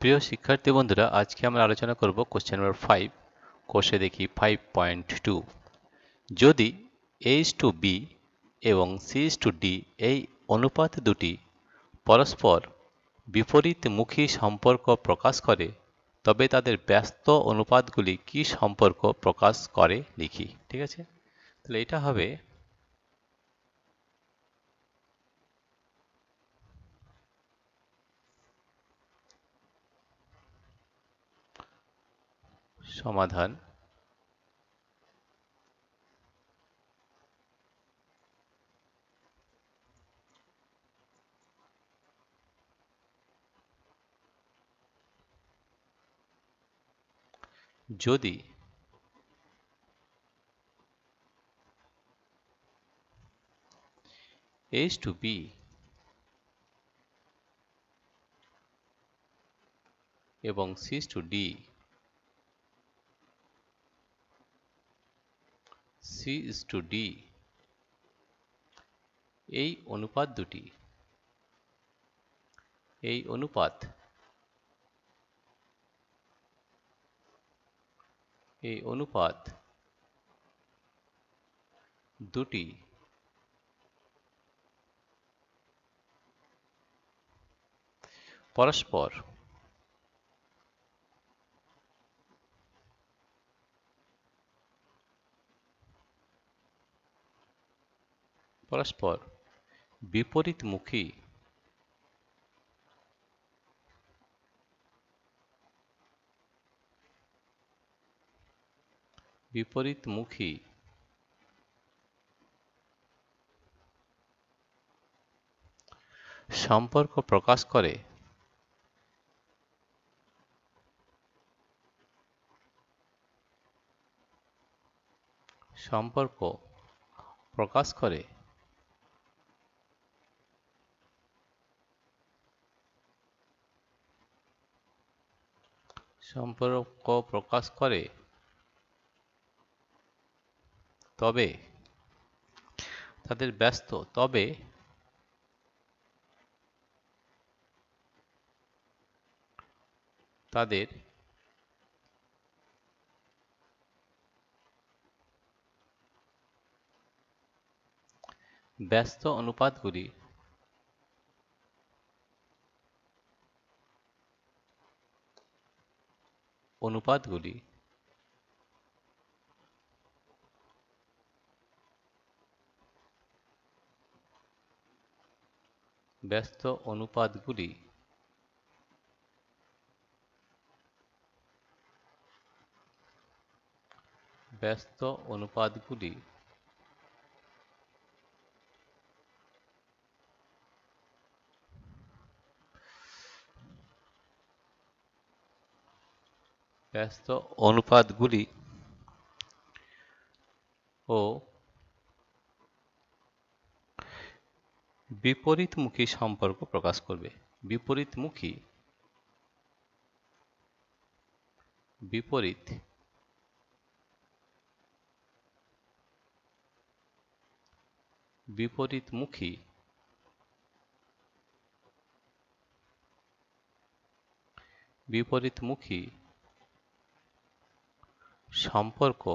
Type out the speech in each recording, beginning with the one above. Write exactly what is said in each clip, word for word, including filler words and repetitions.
প্রিয় শিক্ষার্থী বন্ধুরা, আজকে আমরা আলোচনা করব কোশ্চেন নাম্বার ফাইভ, কোষে দেখি ফাইভ পয়েন্ট টু। যদি এ ইজ টু বি এবং সি ইজ টু ডি এই অনুপাত দুটি পরস্পর বিপরীতমুখী সম্পর্ক প্রকাশ করে, তবে তাদের ব্যস্ত অনুপাতগুলি কি সম্পর্ক প্রকাশ করে লিখি। ঠিক আছে, তাহলে এটা হবে সমাধান। যদি A is to B এবং C is to D, C is to D এই অনুপাত দুটি এই অনুপাত এই অনুপাত দুটি পরস্পর পরস্পর বিপরীতমুখী বিপরীতমুখী সম্পর্ক প্রকাশ করে সম্পর্ক প্রকাশ করে সম্পর্ক প্রকাশ করে তবে তাদের ব্যস্ত তবে তাদের ব্যস্ত অনুপাতগুলি অনুপাতগুলি ব্যস্ত অনুপাতগুলি ব্যস্ত অনুপাতগুলি ব্যস্ত অনুপাতগুলি ও বিপরীতমুখী সম্পর্ক প্রকাশ করবে। বিপরীতমুখী বিপরীত বিপরীতমুখী বিপরীতমুখী সম্পর্ক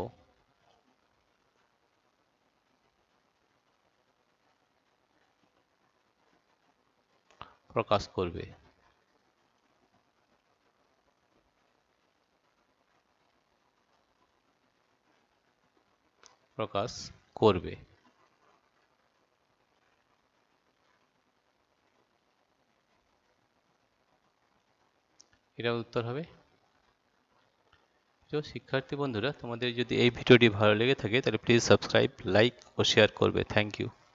প্রকাশ করবে প্রকাশ করবে এটা উত্তর হবে। তো শিক্ষার্থী বন্ধুরা, তোমাদের যদি এই ভিডিওটি ভালো লেগে থাকে তাহলে প্লিজ সাবস্ক্রাইব, লাইক ও শেয়ার করবে। Thank you.